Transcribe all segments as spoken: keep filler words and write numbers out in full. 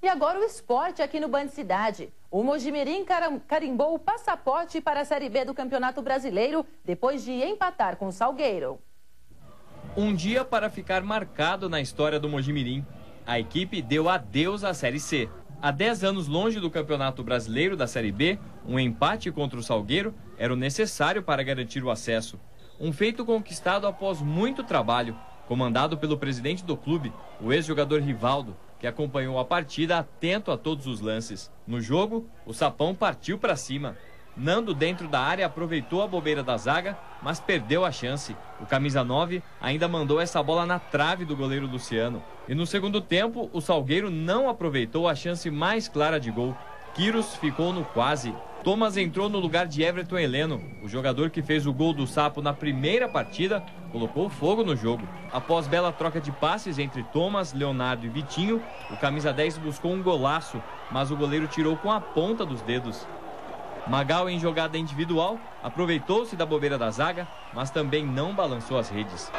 E agora o esporte aqui no Band Cidade. O Mojimirim carimbou o passaporte para a Série B do Campeonato Brasileiro depois de empatar com o Salgueiro. Um dia para ficar marcado na história do Mojimirim. A equipe deu adeus à Série C. Há dez anos longe do Campeonato Brasileiro da Série B, um empate contra o Salgueiro era o necessário para garantir o acesso. Um feito conquistado após muito trabalho, comandado pelo presidente do clube, o ex-jogador Rivaldo, que acompanhou a partida atento a todos os lances. No jogo, o Sapão partiu para cima. Nando, dentro da área, aproveitou a bobeira da zaga, mas perdeu a chance. O camisa nove ainda mandou essa bola na trave do goleiro Luciano. E no segundo tempo, o Salgueiro não aproveitou a chance mais clara de gol. Quiros ficou no quase. Thomas entrou no lugar de Everton Heleno. O jogador que fez o gol do Sapo na primeira partida colocou fogo no jogo. Após bela troca de passes entre Thomas, Leonardo e Vitinho, o camisa dez buscou um golaço, mas o goleiro tirou com a ponta dos dedos. Magal, em jogada individual, aproveitou-se da bobeira da zaga, mas também não balançou as redes.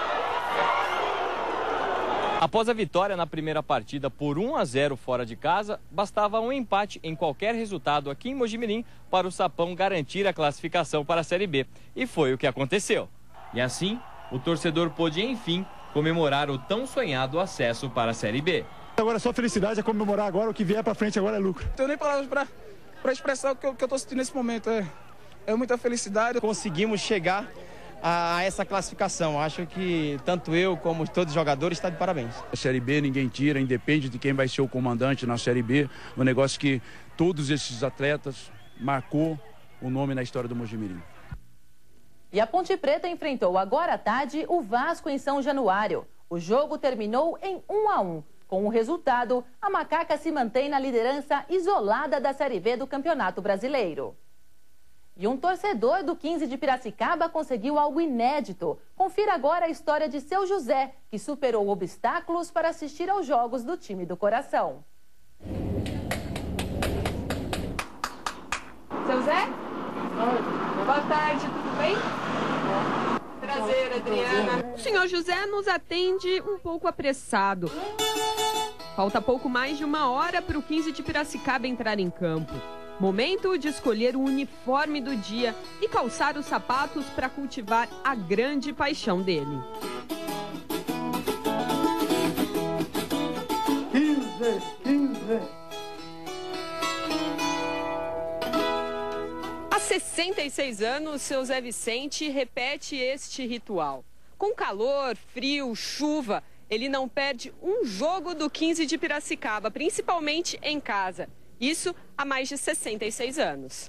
Após a vitória na primeira partida por um a zero fora de casa, bastava um empate em qualquer resultado aqui em Mojimirim para o Sapão garantir a classificação para a Série B. E foi o que aconteceu. E assim, o torcedor pôde, enfim, comemorar o tão sonhado acesso para a Série B. Agora só felicidade, é comemorar agora, o que vier para frente agora é lucro. Não tenho nem palavras para para expressar o que eu estou sentindo nesse momento. É, é muita felicidade. Conseguimos chegar a essa classificação. Acho que tanto eu como todos os jogadores estão de parabéns. A Série B ninguém tira, independe de quem vai ser o comandante na Série B. Um negócio que todos esses atletas marcou o nome na história do Mojimirim. E a Ponte Preta enfrentou agora à tarde o Vasco em São Januário. O jogo terminou em um a um. Com o resultado, a Macaca se mantém na liderança isolada da Série B do Campeonato Brasileiro. E um torcedor do quinze de Piracicaba conseguiu algo inédito. Confira agora a história de seu José, que superou obstáculos para assistir aos jogos do time do coração. Seu Zé? Oi. Boa tarde, tudo bem? Prazer, Adriana. O senhor José nos atende um pouco apressado. Falta pouco mais de uma hora para o quinze de Piracicaba entrar em campo. Momento de escolher o uniforme do dia e calçar os sapatos para cultivar a grande paixão dele. quinze, quinze. Há sessenta e seis anos, seu Zé Vicente repete este ritual. Com calor, frio, chuva, ele não perde um jogo do quinze de Piracicaba, principalmente em casa. Isso há mais de sessenta e seis anos.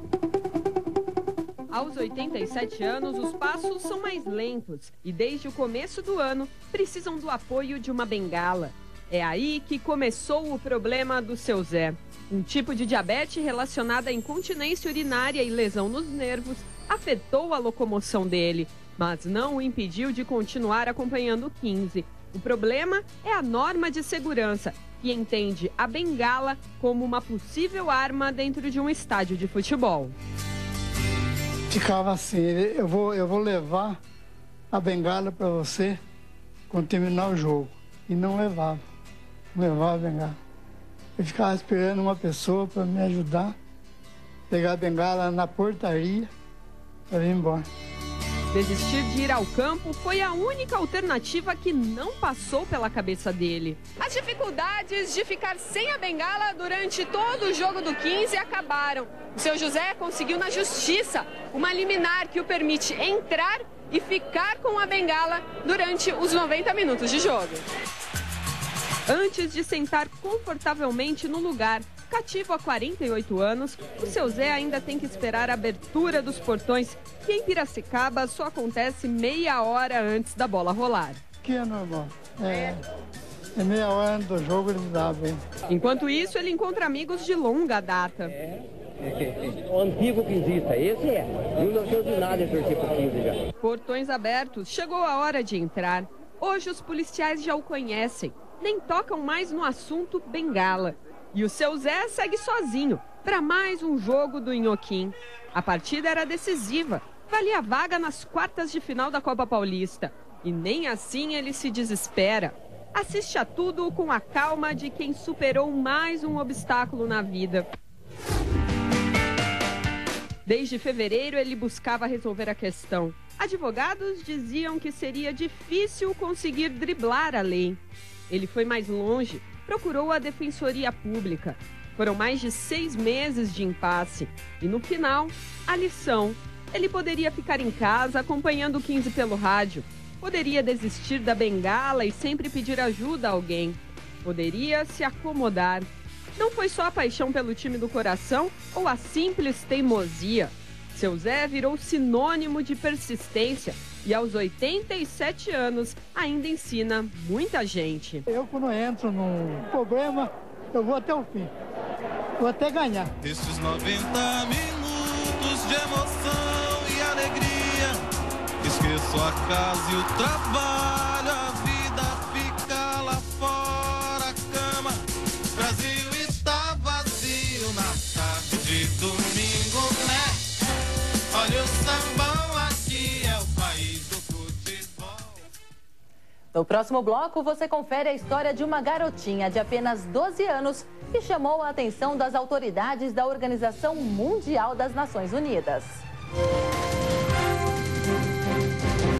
Aos oitenta e sete anos, os passos são mais lentos e desde o começo do ano precisam do apoio de uma bengala. É aí que começou o problema do seu Zé. Um tipo de diabetes relacionada à incontinência urinária e lesão nos nervos afetou a locomoção dele, mas não o impediu de continuar acompanhando o quinze. O problema é a norma de segurança, que entende a bengala como uma possível arma dentro de um estádio de futebol. Ficava assim, eu vou, eu vou levar a bengala para você quando terminar o jogo. E não levava, não levava a bengala. Eu ficava esperando uma pessoa para me ajudar, pegar a bengala na portaria para vir embora. Desistir de ir ao campo foi a única alternativa que não passou pela cabeça dele. As dificuldades de ficar sem a bengala durante todo o jogo do quinze acabaram. O seu José conseguiu na justiça uma liminar que o permite entrar e ficar com a bengala durante os noventa minutos de jogo. Antes de sentar confortavelmente no lugar, cativo há quarenta e oito anos, o seu Zé ainda tem que esperar a abertura dos portões, que em Piracicaba só acontece meia hora antes da bola rolar. Que é normal. É, é meia hora antes do jogo eles abrem. Enquanto isso, ele encontra amigos de longa data. É, o antigo quinzista, esse é. mil novecentos e nada é torcer pro quinze já. Portões abertos, chegou a hora de entrar. Hoje os policiais já o conhecem, nem tocam mais no assunto bengala. E o seu Zé segue sozinho para mais um jogo do Inhoquim. A partida era decisiva, valia a vaga nas quartas de final da Copa Paulista. E nem assim ele se desespera. Assiste a tudo com a calma de quem superou mais um obstáculo na vida. Desde fevereiro, ele buscava resolver a questão. Advogados diziam que seria difícil conseguir driblar a lei. Ele foi mais longe, procurou a Defensoria Pública. Foram mais de seis meses de impasse. E no final, a lição. Ele poderia ficar em casa acompanhando o quinze pelo rádio. Poderia desistir da bengala e sempre pedir ajuda a alguém. Poderia se acomodar. Não foi só a paixão pelo time do coração ou a simples teimosia. Seu Zé virou sinônimo de persistência e aos oitenta e sete anos ainda ensina muita gente. Eu, quando entro num problema, eu vou até o fim. Vou até ganhar. Esses noventa minutos de emoção e alegria. Esqueço a casa e o trabalho, a vida fica lá fora, a cama. Brasil está vazio na tarde de domingo, né? Olha o sambão, aqui é o país do futebol. No próximo bloco, você confere a história de uma garotinha de apenas doze anos que chamou a atenção das autoridades da Organização Mundial das Nações Unidas.